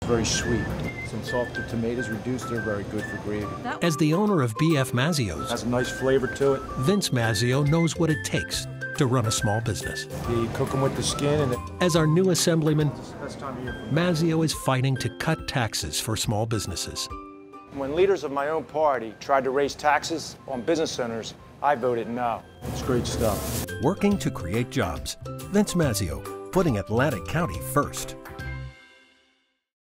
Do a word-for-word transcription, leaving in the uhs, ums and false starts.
Very sweet. Some softer tomatoes reduced, they're very good for gravy. As the owner of B F Mazzio's, Has a nice flavor to it. Vince Mazzio knows what it takes to run a small business. You cook them with the skin and it, As our new assemblyman, best time of year. Mazzio is fighting to cut taxes for small businesses. When leaders of my own party tried to raise taxes on business owners, I voted no. It's great stuff. Working to create jobs, Vince Mazzio, putting Atlantic County first.